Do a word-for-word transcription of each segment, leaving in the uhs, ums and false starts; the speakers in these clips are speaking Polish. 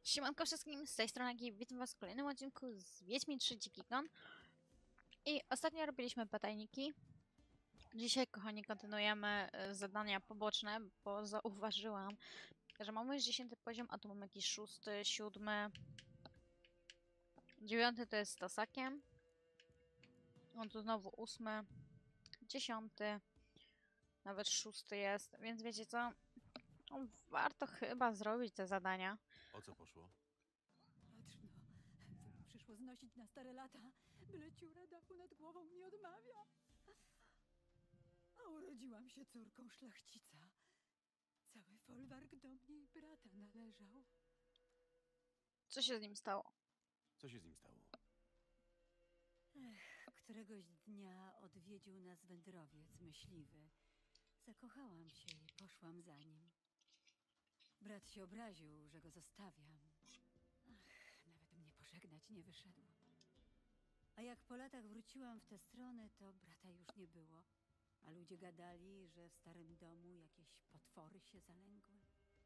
Siemanko wszystkim, z tej strony Agi, witam was w kolejnym odcinku z Wiedźmin trzy Dziki Gon. I ostatnio robiliśmy batajniki. Dzisiaj, kochani, kontynuujemy e, zadania poboczne, bo zauważyłam, że mamy już dziesiąty poziom, a tu mamy jakiś szósty, siódmy. Dziewiąty to jest z Tasakiem. On tu znowu ósmy, dziesiąty, nawet szósty jest, więc wiecie co? No, warto chyba zrobić te zadania. O co poszło? Patrz no, przyszło znosić na stare lata, byle ciura dachu nad głową mi odmawia. A urodziłam się córką szlachcica. Cały folwark do mnie i brata należał. Co się z nim stało? Co się z nim stało? Ech, któregoś dnia odwiedził nas wędrowiec myśliwy. Zakochałam się i poszłam za nim. Brat się obraził, że go zostawiam. Ach, nawet mnie pożegnać nie wyszedł. A jak po latach wróciłam w tę stronę, to brata już nie było. A ludzie gadali, że w starym domu jakieś potwory się zalęgły.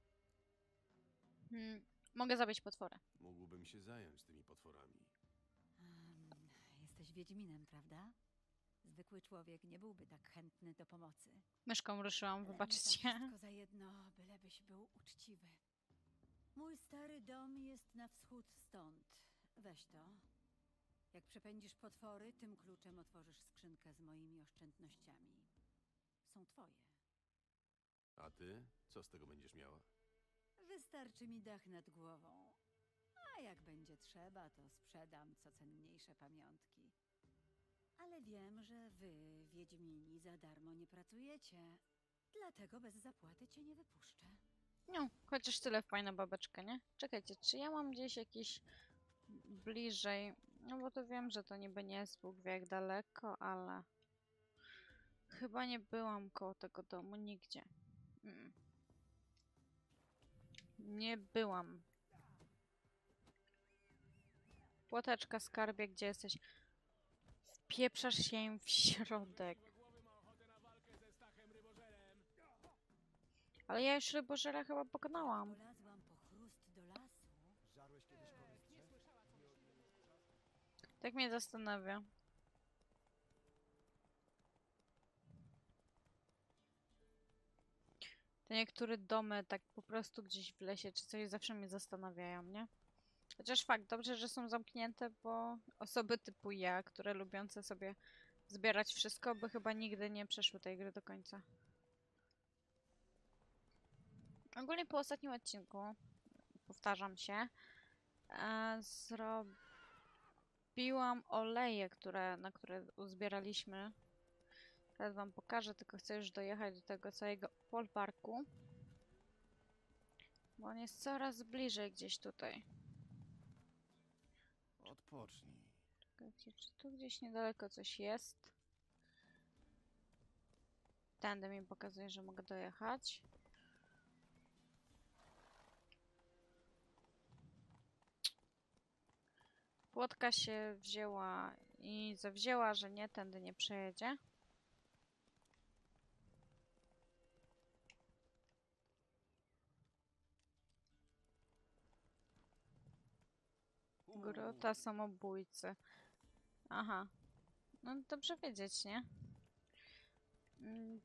Hmm, mogę zabić potwory. Mógłbym się zająć tymi potworami. Um, jesteś Wiedźminem, prawda? Zwykły człowiek nie byłby tak chętny do pomocy. Myszką ruszyłam, Ale mi to wybaczcie. wszystko za jedno, bylebyś był uczciwy. Mój stary dom jest na wschód stąd. Weź to. Jak przepędzisz potwory, tym kluczem otworzysz skrzynkę z moimi oszczędnościami. Są twoje. A ty? Co z tego będziesz miała? Wystarczy mi dach nad głową. A jak będzie trzeba, to sprzedam co cenniejsze pamiątki. Ale wiem, że wy, Wiedźmini, za darmo nie pracujecie. Dlatego bez zapłaty cię nie wypuszczę. No, chociaż tyle fajna babeczka, nie? Czekajcie, czy ja mam gdzieś jakiś bliżej? No bo to wiem, że to niby nie jest Bóg wie jak daleko, ale chyba nie byłam koło tego domu nigdzie. Mm. Nie byłam. Płoteczka, skarbie, gdzie jesteś? Wpieprzasz się im w środek. Ale ja już rybożera chyba pokonałam. Polazłam po chrust do lasu. Tak mnie zastanawia. Te niektóre domy tak po prostu gdzieś w lesie czy coś zawsze mnie zastanawiają, nie? Chociaż fakt, dobrze, że są zamknięte, bo osoby typu ja, które lubiące sobie zbierać wszystko, by chyba nigdy nie przeszły tej gry do końca. Ogólnie po ostatnim odcinku, powtarzam się, e, zrobiłam oleje, które, na które uzbieraliśmy. Teraz wam pokażę, tylko chcę już dojechać do tego całego folwarku. Bo on jest coraz bliżej gdzieś tutaj. Odpocznij. Czekajcie, czy tu gdzieś niedaleko coś jest? Tędy mi pokazuje, że mogę dojechać. Płotka się wzięła i zawzięła, że nie, tędy nie przejedzie. Grota samobójcy. Aha. No dobrze wiedzieć, nie? Mm.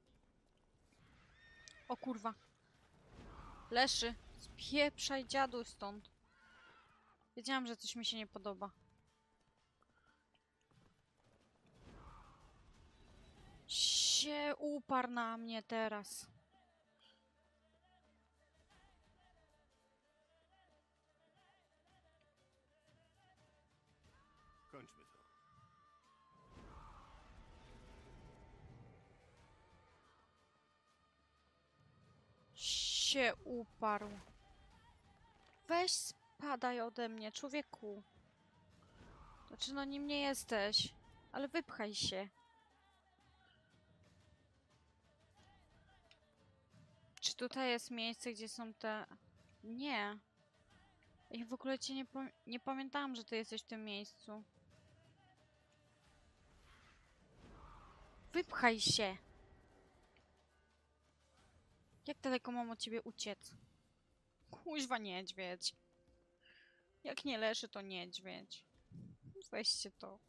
O kurwa. Leszy. Spieprzaj dziadu stąd. Wiedziałam, że coś mi się nie podoba. Się uparł na mnie teraz. Kończmy to. Się uparł. Weź spadaj ode mnie, człowieku. Znaczy, no nim nie jesteś. Ale wypchaj się. Czy tutaj jest miejsce, gdzie są te... Nie. Ja w ogóle cię nie, pom nie pamiętałam, że ty jesteś w tym miejscu. Wypchaj się. Jak daleko mam od ciebie uciec? Kuźwa niedźwiedź. Jak nie leży, to niedźwiedź. Weźcie to.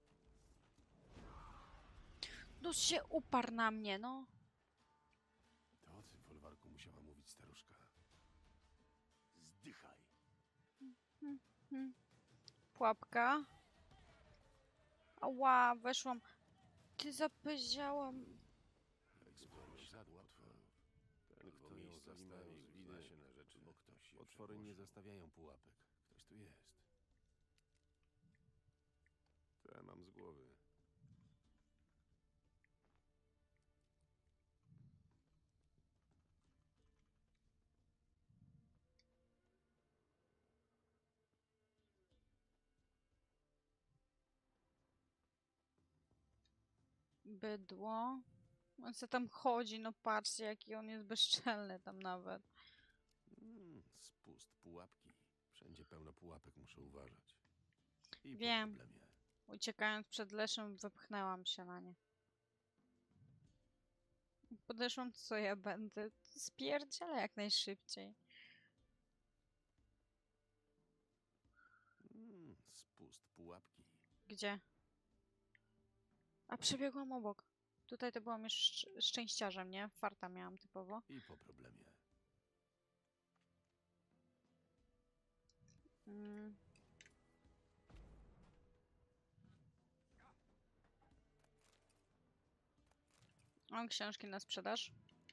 No się uparł na mnie, no. To ty, folwarku, musiała mówić staruszka. Zdychaj. Hmm, hmm. Pułapka. Ała, weszłam. Ty zapyziałam. Eksploruj zadła potworów. Ten, kto ją zastawił, zna się na rzeczy. Bo ktoś je Potwory nie zastawiają pułapek. Ktoś tu jest. To ja mam z głowy. Bydło. On co tam chodzi, no patrzcie, jaki on jest bezczelny tam nawet. Mm, spust pułapki. Wszędzie pełno pułapek, muszę uważać. I Wiem. po problemie. Uciekając przed Leszem, wypchnęłam się na nie. Podeszłam, co ja będę? Spierdzielę jak najszybciej. Mm, spust pułapki. Gdzie? A przebiegłam obok. Tutaj to byłam już szcz szczęściarzem, nie? Farta miałam typowo. I po problemie. Mm. Mam książki na sprzedaż.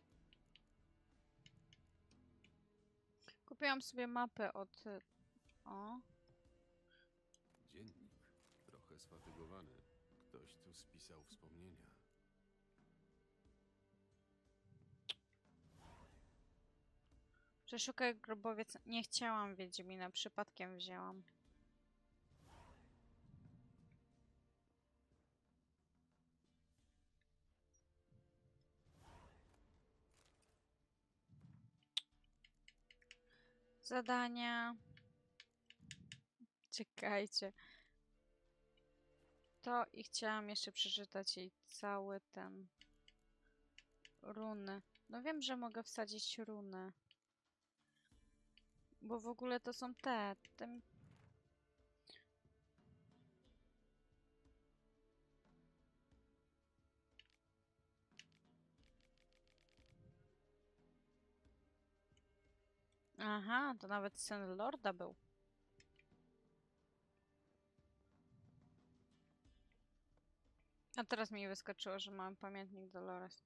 Kupiłam sobie mapę od... O. Dziennik. Trochę sfatygowany. Ktoś tu spisał wspomnienia. Przeszukaj grobowiec. Nie chciałam Wiedźmina, przypadkiem wzięłam. Zadania. Czekajcie. To i chciałam jeszcze przeczytać jej cały ten... Runy. No wiem, że mogę wsadzić runy. Bo w ogóle to są te... te... Aha, to nawet syn Lorda był. A teraz mi wyskoczyło, że mam pamiętnik Dolores.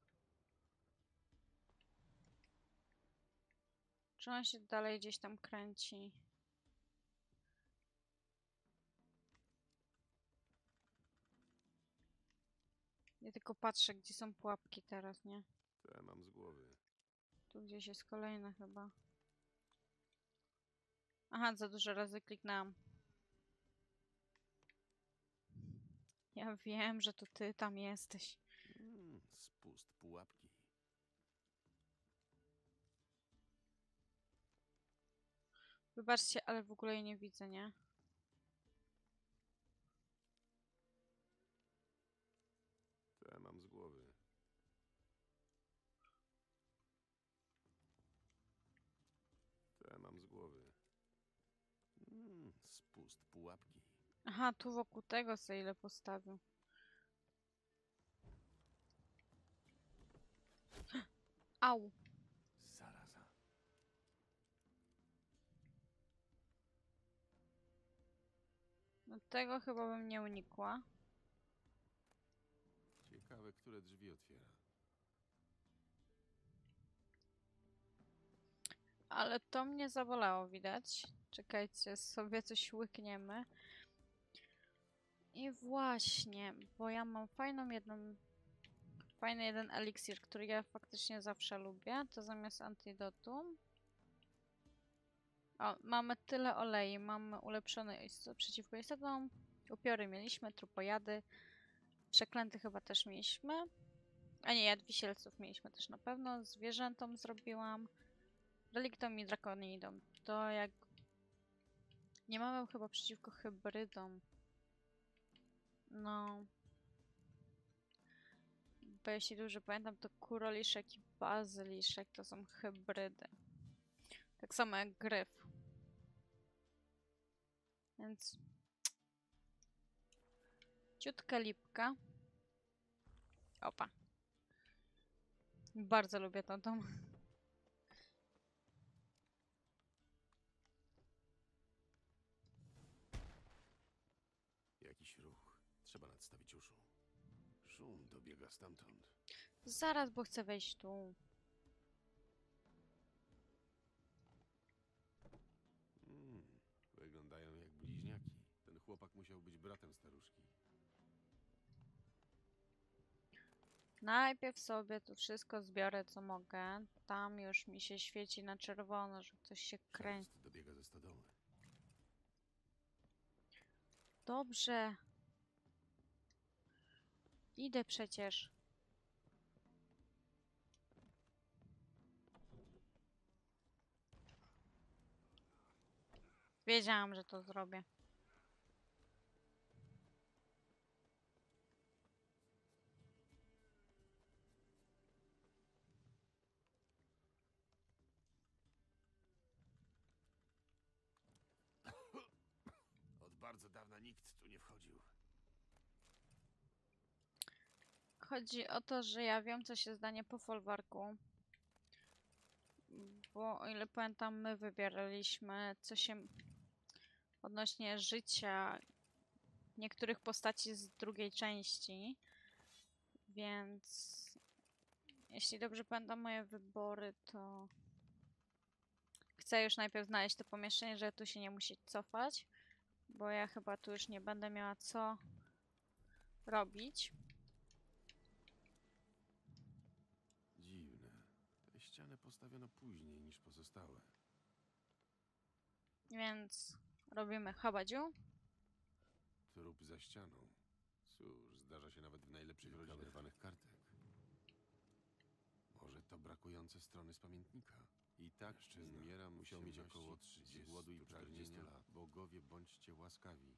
Czy on się dalej gdzieś tam kręci? Ja tylko patrzę, gdzie są pułapki teraz, nie? To ja mam z głowy. Tu gdzieś jest kolejna chyba. Aha, za dużo razy kliknęłam. Ja wiem, że to ty tam jesteś. Mm, spust pułapki. Wybaczcie, ale w ogóle jej nie widzę, nie? To ja mam z głowy. To ja mam z głowy. Mm, spust pułapki. Aha, tu wokół tego sobie ile postawił. Au! Zaraza. No tego chyba bym nie unikła. Ciekawe, które drzwi otwiera. Ale to mnie zabolało, widać. Czekajcie, sobie coś łykniemy. I właśnie, bo ja mam fajną jedną... Fajny jeden eliksir, który ja faktycznie zawsze lubię. To zamiast antidotum. O, mamy tyle olei. Mamy ulepszony ist- przeciwko istotom. Upiory mieliśmy, trupojady. Przeklęty chyba też mieliśmy. A nie, jad wisielców mieliśmy też na pewno. Zwierzętom zrobiłam. Reliktom i drakonidom. To jak... Nie mamy chyba przeciwko hybrydom. No. Bo jeśli dobrze pamiętam, to kuroliszek i bazyliszek to są hybrydy. Tak samo jak gryf. Więc... Ciutka lipka. Opa. Bardzo lubię tą dom. Jakiś ruch. Trzeba nadstawić uszu. Szum dobiega stamtąd. Zaraz, bo chcę wejść tu. Mm, wyglądają jak bliźniaki. Ten chłopak musiał być bratem staruszki. Najpierw sobie tu wszystko zbiorę, co mogę. Tam już mi się świeci na czerwono, że ktoś się kręci. Szelest dobiega ze stodoły. Dobrze. Idę przecież. Wiedziałam, że to zrobię. Od bardzo dawna nikt tu nie wchodził. Chodzi o to, że ja wiem, co się zdanie po folwarku. Bo o ile pamiętam, my wybieraliśmy, co się odnośnie życia niektórych postaci z drugiej części. Więc jeśli dobrze pamiętam moje wybory, to chcę już najpierw znaleźć to pomieszczenie, żeby tu się nie musieć cofać. Bo ja chyba tu już nie będę miała co robić. Dziwne. Te ściany postawiono później niż pozostałe. Więc robimy habadziu. Trup za ścianą. Cóż, zdarza się nawet w najlepszych rodzinach wyrwanych kartek. Może to brakujące strony z pamiętnika. I tak umiera, musiał mieć około trzydziestu, z głodu i pragnienia. Lat. Bogowie, bądźcie łaskawi.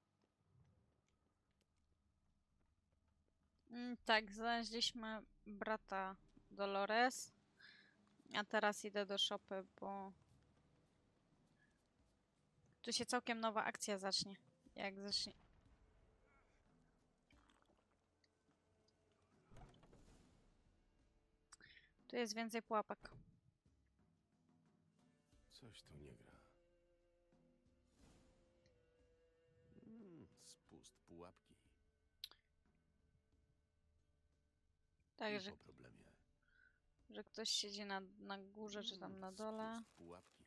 Mm, tak, znaleźliśmy brata Dolores. A teraz idę do szopy, bo tu się całkiem nowa akcja zacznie. Jak zacznie. Tu jest więcej pułapek. Coś tu nie gra. Mm, spust pułapki. Także, I po problemie. że ktoś siedzi na, na górze, czy tam na dole. Spust pułapki.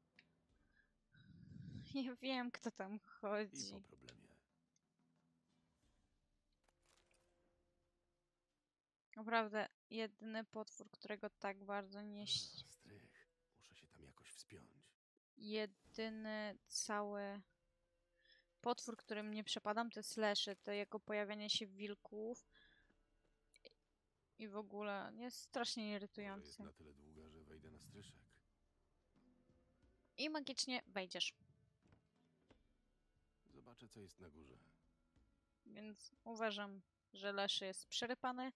Ja wiem, kto tam I po chodzi. problemie. Naprawdę, jedyny potwór, którego tak bardzo nie... ś- Strych. Muszę się tam jakoś wspiąć. Jedyny cały potwór, którym nie przepadam, to jest Leszy. To jego pojawianie się wilków. I w ogóle jest strasznie Może jest irytujący. na tyle długa, że wejdę na stryszek. I magicznie wejdziesz. Zobaczę, co jest na górze. Więc uważam, że Leszy jest przerypany.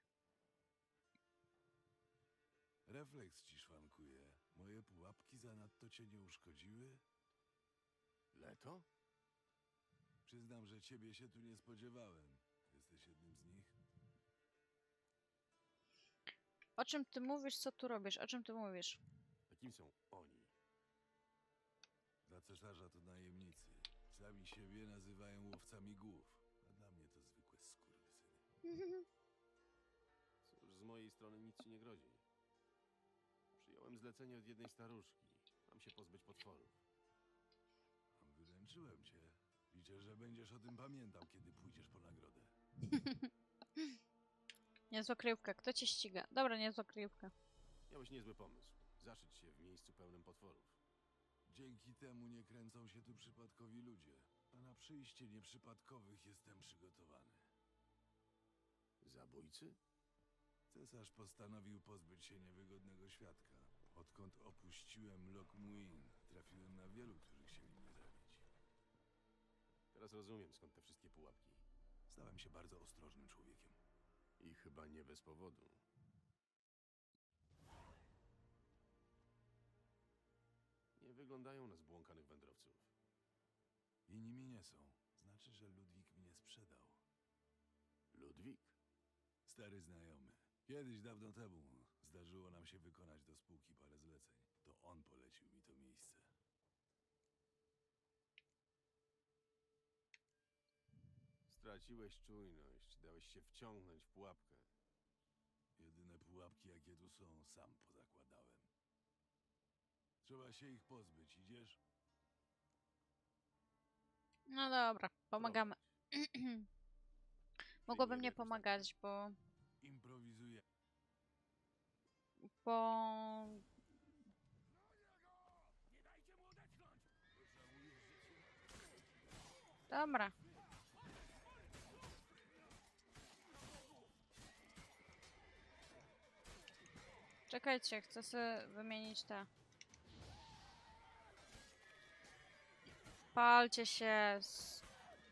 Refleks ci szwankuje. Moje pułapki zanadto cię nie uszkodziły? Leto? Przyznam, że ciebie się tu nie spodziewałem. Jesteś jednym z nich? O czym ty mówisz, co tu robisz? O czym ty mówisz? A kim są oni? Dla cesarza to najemnicy. Sami siebie nazywają łowcami głów. A dla mnie to zwykłe skurwysyny. Cóż, z mojej strony nic ci nie grozi. Przyjąłem zlecenie od jednej staruszki. Mam się pozbyć potworów. Wyręczyłem cię. Liczę, że będziesz o tym pamiętał, kiedy pójdziesz po nagrodę. Niezła kryjówka. Kto cię ściga? Dobra, niezła kryjówka. Miałeś niezły pomysł. Zaszyć się w miejscu pełnym potworów. Dzięki temu nie kręcą się tu przypadkowi ludzie. A na przyjście nieprzypadkowych jestem przygotowany. Zabójcy? Cesarz postanowił pozbyć się niewygodnego świadka. Odkąd opuściłem Lockmuin, trafiłem na wielu, których chcieli mnie zabić. Teraz rozumiem, skąd te wszystkie pułapki. Stałem się bardzo ostrożnym człowiekiem. I chyba nie bez powodu. Nie wyglądają na zbłąkanych wędrowców. Inni nie są. Znaczy, że Ludwik mnie sprzedał. Ludwik? Stary znajomy. Kiedyś, dawno temu, zdarzyło nam się wykonać do spółki parę zleceń. To on polecił mi to miejsce. Straciłeś czujność, dałeś się wciągnąć w pułapkę. Jedyne pułapki, jakie tu są, sam pozakładałem. Trzeba się ich pozbyć, idziesz? No dobra, pomagamy. Mogłabym nie jakoś tak pomagać, bo... Improwizuję. bo... Dobra. Czekajcie, chcę sobie wymienić te. Palcie się. z-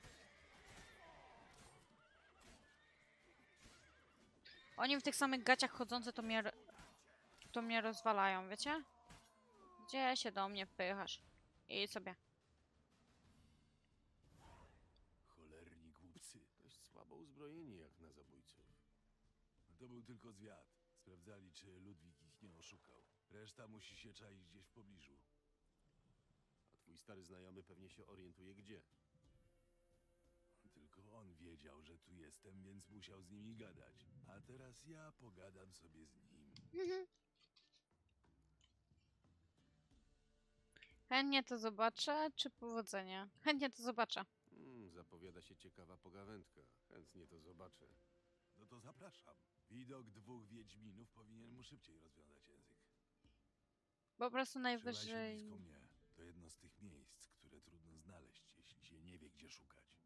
Oni w tych samych gaciach chodzący to mnie, r- to mnie rozwalają, wiecie? Gdzie się do mnie wpychasz? I sobie. Cholerni głupcy. Dość słabo uzbrojeni jak na zabójców. To był tylko zwiat. Sprawdzali, czy Ludwik ich nie oszukał. Reszta musi się czaić gdzieś w pobliżu. A twój stary znajomy pewnie się orientuje gdzie. Tylko on wiedział, że tu jestem, więc musiał z nimi gadać. A teraz ja pogadam sobie z nim. Chętnie to zobaczę, czy powodzenia? Chętnie to zobaczę. Hmm, zapowiada się ciekawa pogawędka. Chętnie to zobaczę. No to zapraszam. Widok dwóch wiedźminów powinien mu szybciej rozwiązać język. Po prostu Trzymaj się najwyżej... blisko mnie. To jedno z tych miejsc, które trudno znaleźć, jeśli się nie wie, gdzie szukać.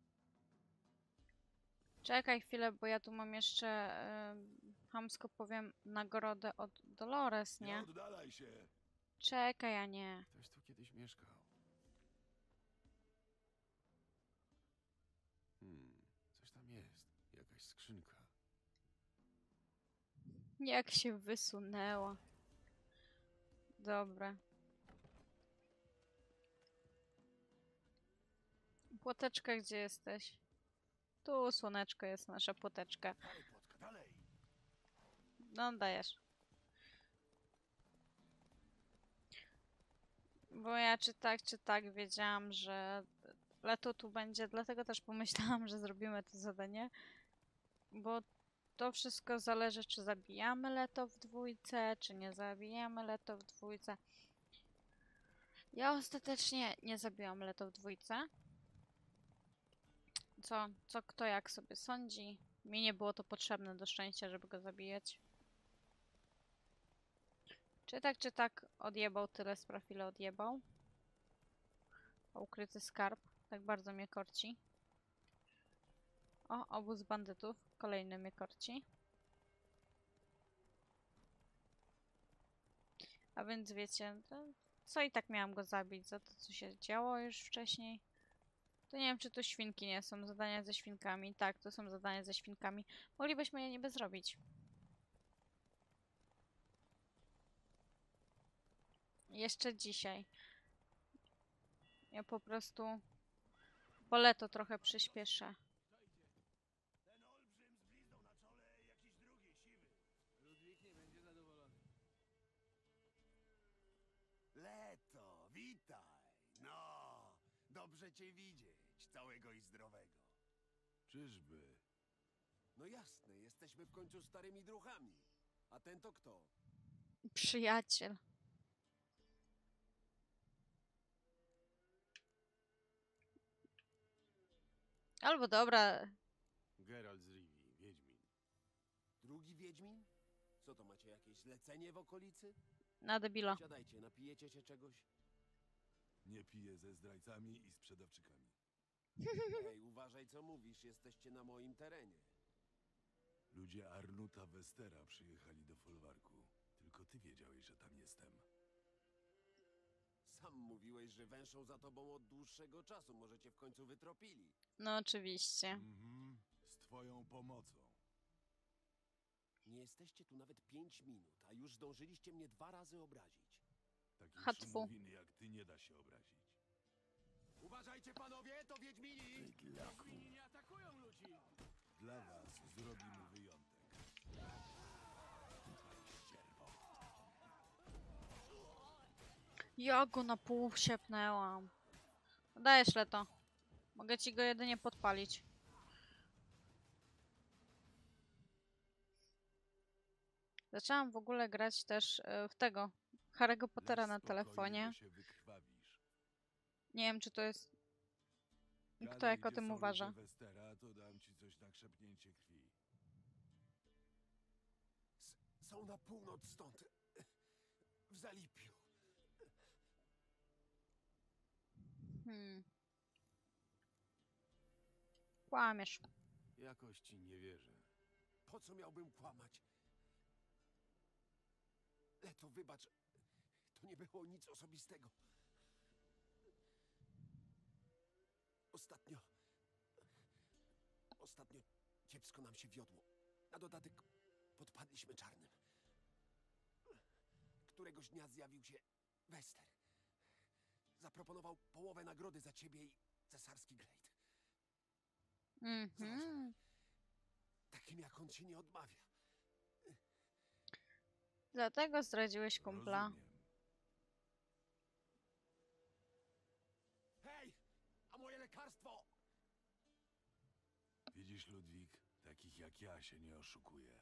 Czekaj chwilę, bo ja tu mam jeszcze, y, chamsko powiem, nagrodę od Dolores, Nie nie? oddalaj się! Czekaj, a nie. Ktoś tu kiedyś mieszkał. Hmm, coś tam jest. Jakaś skrzynka. Jak się wysunęła. Dobra. Płoteczka, gdzie jesteś? Tu, słoneczko, jest nasza płoteczka. Dalej, Płotka, dalej! No, dajesz. Bo ja czy tak, czy tak wiedziałam, że Leto tu będzie, dlatego też pomyślałam, że zrobimy to zadanie. Bo to wszystko zależy, czy zabijamy Leto w dwójce, czy nie zabijamy Leto w dwójce. Ja ostatecznie nie zabiłam Leto w dwójce. Co, co kto jak sobie sądzi. Mi nie było to potrzebne do szczęścia, żeby go zabijać. Czy tak, czy tak odjebał tyle spraw, ile odjebał. O, ukryty skarb. Tak bardzo mnie korci. O, obóz bandytów. Kolejny mnie korci. A więc wiecie, to co i tak miałam go zabić za to, co się działo już wcześniej. To nie wiem, czy to świnki nie są. Zadania ze świnkami. Tak, to są zadania ze świnkami. Moglibyśmy je niby zrobić. Jeszcze dzisiaj. Ja po prostu wolę to trochę przyspieszę. Leto, witaj. No, dobrze cię widzieć, całego i zdrowego. Czyżby? No jasne, jesteśmy w końcu starymi druchami. A ten to kto? Przyjaciel. Albo dobra, Geralt z Rivii, Wiedźmin. Drugi Wiedźmin? Co to, macie jakieś zlecenie w okolicy? na debila. Siadajcie, napijecie się czegoś? Nie piję ze zdrajcami i sprzedawczykami. Ej, uważaj co mówisz, jesteście na moim terenie. Ludzie Arnuta Westera przyjechali do folwarku. Tylko ty wiedziałeś, że tam jestem. Sam mówiłeś, że węszą za tobą od dłuższego czasu, może cię w końcu wytropili. No oczywiście. Mhm. Z twoją pomocą. Nie jesteście tu nawet pięć minut, a już zdążyliście mnie dwa razy obrazić. Takiej Hatfu. szumowiny jak ty nie da się obrazić. Uważajcie! Wiecie panowie, to Wiedźmini! Wiedźmini nie atakują ludzi! Dla was zrobimy wyjątek. Ja go na pół siepnęłam. Dajesz leto. Mogę ci go jedynie podpalić. Zaczęłam w ogóle grać też e, w tego Harry'ego Pottera Lecz na spokojnie, telefonie. bo się wykrwawisz. Nie wiem, czy to jest... Kto Gadaj, jak o gdzie tym są uważa. ludzie Westera, to dam ci coś na krzepnięcie krwi. S- są na północ stąd. W Zalipiu. Hmm. Kłamiesz. Jakoś ci nie wierzę. Po co miałbym kłamać? Leto, wybacz. To nie było nic osobistego. Ostatnio... Ostatnio kiepsko nam się wiodło. Na dodatek podpadliśmy czarnym. Któregoś dnia zjawił się Wester. Zaproponował połowę nagrody za ciebie i cesarski glejt. Mhm. Takim jak on się nie odmawia. Dlatego zdradziłeś kumpla. Rozumiem. Hej! A moje lekarstwo! Widzisz, Ludwik, takich jak ja się nie oszukuje.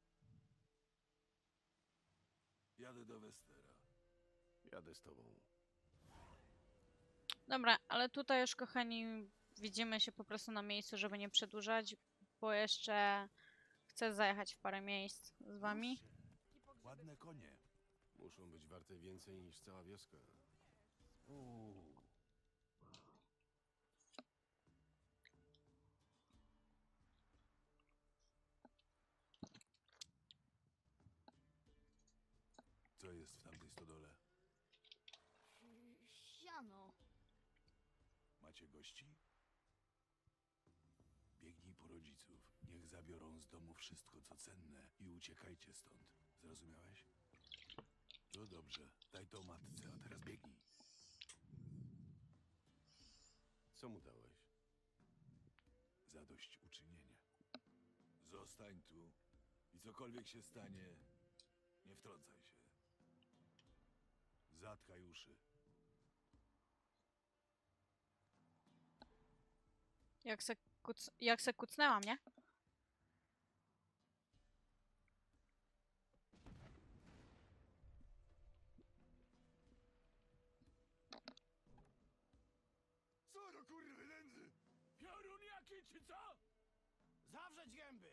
Jadę do Westera. Jadę z tobą. Dobra, ale tutaj już, kochani, widzimy się po prostu na miejscu, żeby nie przedłużać, bo jeszcze chcę zajechać w parę miejsc z wami. Ładne konie. Muszą być warte więcej niż cała wioska. Uuu. Co jest w tamtej stodole? Siano. Macie gości? Biegnij po rodziców. Niech zabiorą z domu wszystko, co cenne i uciekajcie stąd. Zrozumiałeś? To dobrze. Daj to matce, a teraz biegnij. Co mu dałeś? Zadośćuczynienie. Zostań tu i cokolwiek się stanie, nie wtrącaj się. Zatkaj uszy. Jak se, kuc jak se kucnęłam, nie? Co do kurwy nędzy? Piorun jaki czy co? Zawrzeć gęby!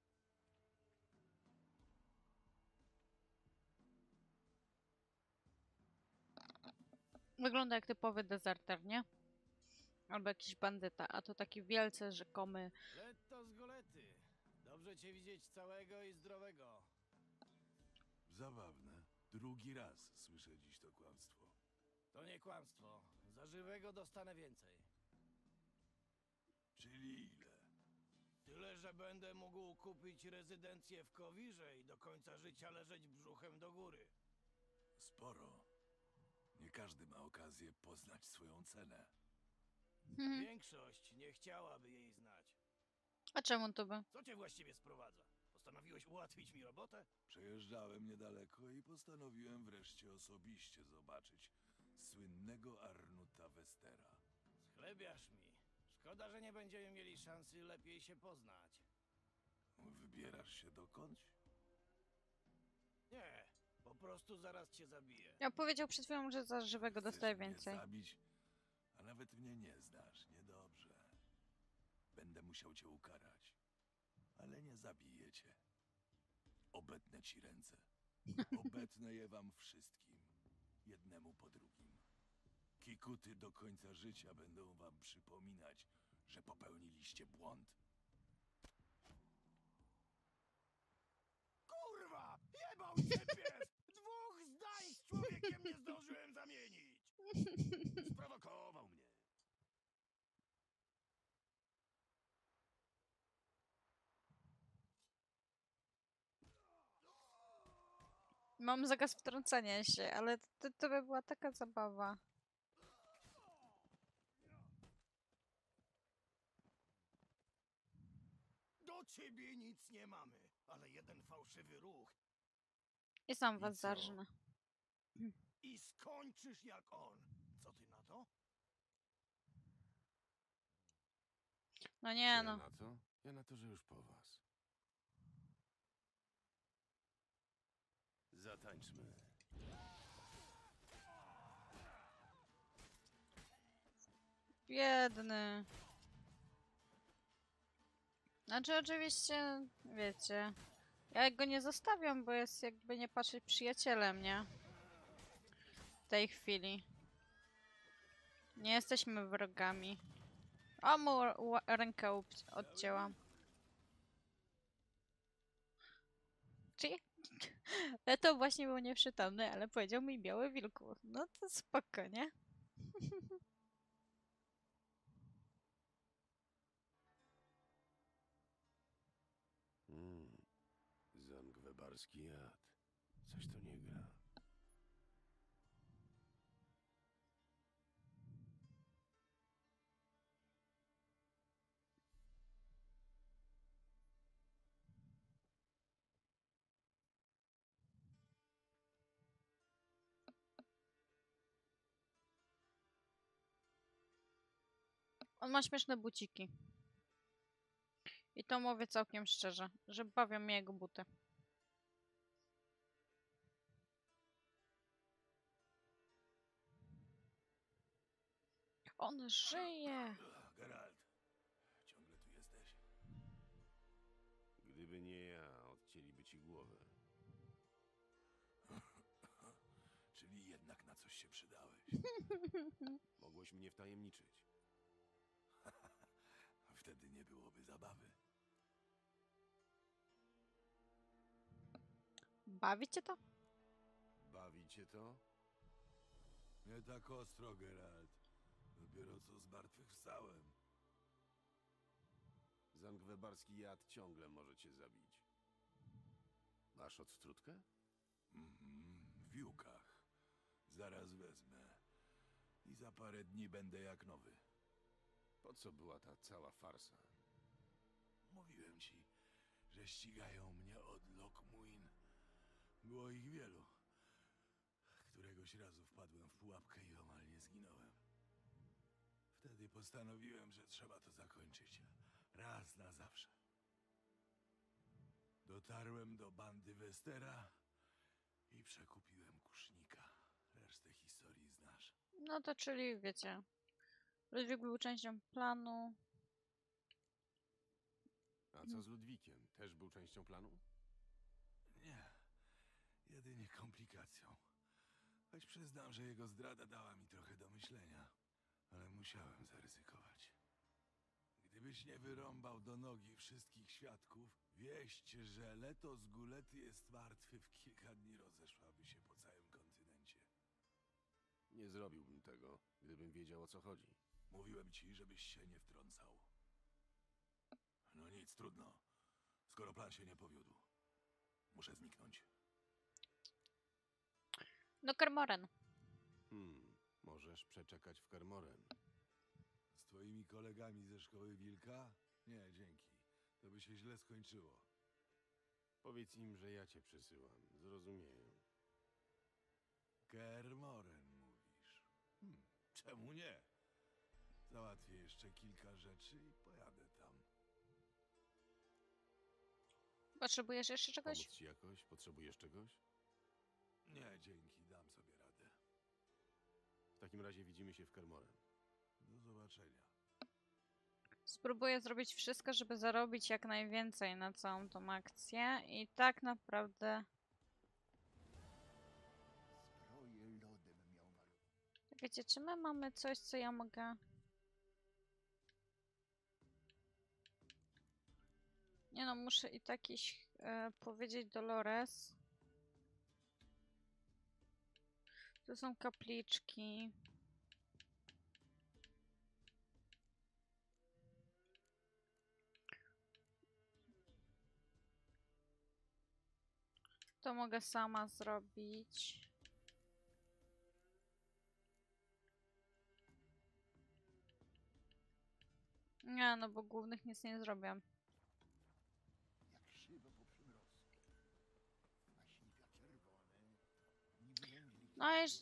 Wygląda jak typowy dezerter, nie? Albo jakiś bandyta, a to taki wielce rzekomy. Letto z golety. Dobrze cię widzieć całego i zdrowego. Zabawne. Drugi raz słyszę dziś to kłamstwo. To nie kłamstwo. Za żywego dostanę więcej. Czyli ile? Tyle, że będę mógł kupić rezydencję w Kowirze i do końca życia leżeć brzuchem do góry. Sporo. Nie każdy ma okazję poznać swoją cenę. Mhm. Większość nie chciałaby jej znać. A czemu to by? Co cię właściwie sprowadza? Postanowiłeś ułatwić mi robotę? Przejeżdżałem niedaleko i postanowiłem wreszcie osobiście zobaczyć słynnego Arnuta Westera. Schlebiasz mi. Szkoda, że nie będziemy mieli szansy lepiej się poznać. Wybierasz się dokądś? Nie, po prostu zaraz cię zabiję. Ja powiedział przed chwilą, że za żywego Chcesz dostaje mnie więcej. zabić, a nawet mnie nie znasz. Niedobrze. Będę musiał cię ukarać. Ale nie zabiję cię. Obetnę ci ręce. Obetnę je wam wszystkim. Jednemu po drugim. Kikuty do końca życia będą wam przypominać, że popełniliście błąd. Kurwa! Jebał cię pies! Dwóch zdań z człowiekiem nie zdążyłem zamienić! Sprowokował mnie. Mam zakaz wtrącania się, ale to, to by była taka zabawa. O ciebie nic nie mamy, ale jeden fałszywy ruch I sam I was co? zarżnę. i skończysz jak on. Co ty na to? No Co nie ja no. na to? Ja na to, że już po was. Zatańczmy. Biedny. Znaczy oczywiście, wiecie, ja go nie zostawiam, bo jest jakby nie patrzeć przyjacielem, nie? W tej chwili. Nie jesteśmy wrogami. O, mu ła- rękę up- odcięłam. Czy? Ale to właśnie był nieprzytomny, ale powiedział mi biały wilku. No to spoko, nie? Mm. Zangwebarski jad. Coś to nie gra. On ma śmieszne buciki. I to mówię całkiem szczerze, że bawią mnie jego buty. On żyje! Geralt, ciągle tu jesteś? Gdyby nie ja, odcięliby ci głowę. Czyli jednak na coś się przydałeś. Mogłeś mnie wtajemniczyć. Wtedy nie byłoby zabawy. Bawi cię to? Bawi cię to? Nie tak ostro, Geralt. Dopiero co zmartwychwstałem. Zangwebarski jad ciągle może cię zabić. Masz odstrutkę? Mhm, w Wiłkach. Zaraz wezmę. I za parę dni będę jak nowy. Po co była ta cała farsa? Mówiłem ci, że ścigają mnie od Lockmuin. Było ich wielu. Któregoś razu wpadłem w pułapkę i omal nie zginąłem. Wtedy postanowiłem, że trzeba to zakończyć. Raz na zawsze. Dotarłem do bandy Westera i przekupiłem kusznika. Resztę historii znasz. No to czyli wiecie. Ludwik był częścią planu. A co z Ludwikiem? Też był częścią planu? Nie. Jedynie komplikacją. Choć przyznam, że jego zdrada dała mi trochę do myślenia. Ale musiałem zaryzykować. Gdybyś nie wyrąbał do nogi wszystkich świadków, wieść, że Leto z Gulety jest martwy, w kilka dni rozeszłaby się po całym kontynencie. Nie zrobiłbym tego, gdybym wiedział, o co chodzi. Mówiłem ci, żebyś się nie wtrącał. No nic, trudno. Skoro plan się nie powiódł, muszę zniknąć. No Kermoren. Hmm, możesz przeczekać w Kermoren. Z twoimi kolegami ze szkoły Wilka? Nie, dzięki. To by się źle skończyło. Powiedz im, że ja cię przesyłam. Zrozumieją. Kermoren, mówisz. Hmm, czemu nie? Załatwię jeszcze kilka rzeczy i pojadę tam. Potrzebujesz jeszcze czegoś? Pomóc ci jakoś? Potrzebujesz czegoś? Nie, dzięki, dam sobie radę. W takim razie widzimy się w Kermoren. Do zobaczenia. Spróbuję zrobić wszystko, żeby zarobić jak najwięcej na całą tą akcję. I tak naprawdę... Wiecie, czy my mamy coś, co ja mogę... Nie no, muszę i tak iść e, powiedzieć Dolores. Tu są kapliczki. To mogę sama zrobić. Nie, no bo głównych nic nie zrobię. No już...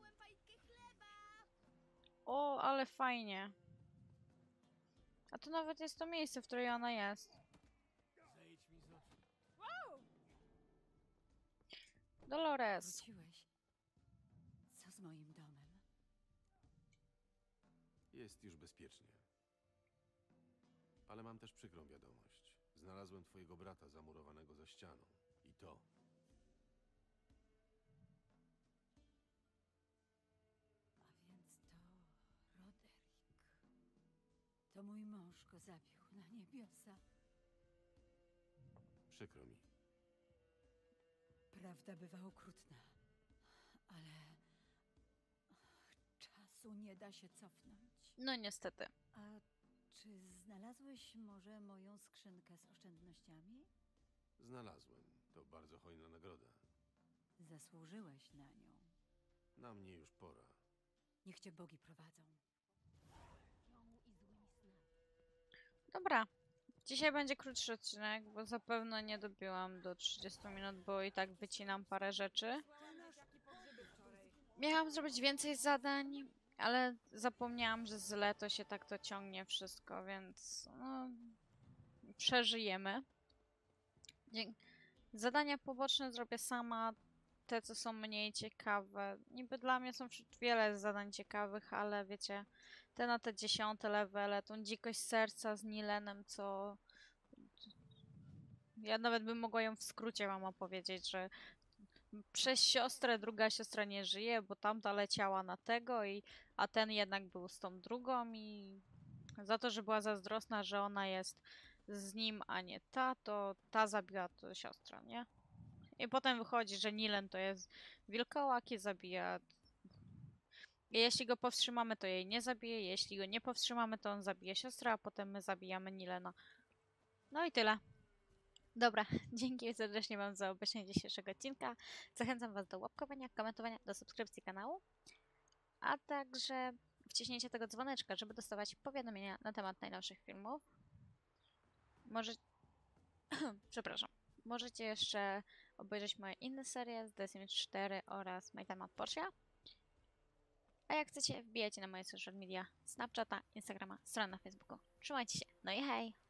O, ale fajnie. A to nawet jest to miejsce, w którym ona jest. Dolores. Wróciłeś. Co z moim domem? Jest już bezpiecznie. Ale mam też przykrą wiadomość. Znalazłem twojego brata zamurowanego za ścianą. I to. A więc to Roderick. To mój mąż go zabił na niebiosa. Przykro mi. Prawda bywa okrutna, ale czasu nie da się cofnąć. No niestety. A czy znalazłeś może moją skrzynkę z oszczędnościami? Znalazłem. To bardzo hojna nagroda. Zasłużyłeś na nią. Na mnie już pora. Niech cię bogi prowadzą. Dobra. Dzisiaj będzie krótszy odcinek, bo zapewne nie dobiłam do trzydziestu minut, bo i tak wycinam parę rzeczy. Miałam zrobić więcej zadań, ale zapomniałam, że źle to się tak to ciągnie wszystko, więc no, przeżyjemy. Dzie- Zadania poboczne zrobię sama, te co są mniej ciekawe. Niby dla mnie są wszy- wiele zadań ciekawych, ale wiecie, te na te dziesiąte levele, tą dzikość serca z Nilenem, co... Ja nawet bym mogła ją w skrócie wam opowiedzieć, że przez siostrę druga siostra nie żyje, bo tamta leciała na tego, i, a ten jednak był z tą drugą i za to, że była zazdrosna, że ona jest z nim, a nie ta, to ta zabiła to siostrę, nie? I potem wychodzi, że Nilen to jest wilkołak i zabija. I jeśli go powstrzymamy, to jej nie zabije, jeśli go nie powstrzymamy, to on zabije siostrę, a potem my zabijamy Nilena. No i tyle. Dobra, dzięki serdecznie wam za obejrzenie dzisiejszego odcinka. Zachęcam was do łapkowania, komentowania, do subskrypcji kanału, a także wciśnięcia tego dzwoneczka, żeby dostawać powiadomienia na temat najnowszych filmów. Może... Przepraszam. Możecie jeszcze obejrzeć moje inne serie z The Sims cztery oraz My Time at Porsche. A jak chcecie, wbijajcie na moje social media, Snapchata, Instagrama, stronę na Facebooku. Trzymajcie się, no i hej!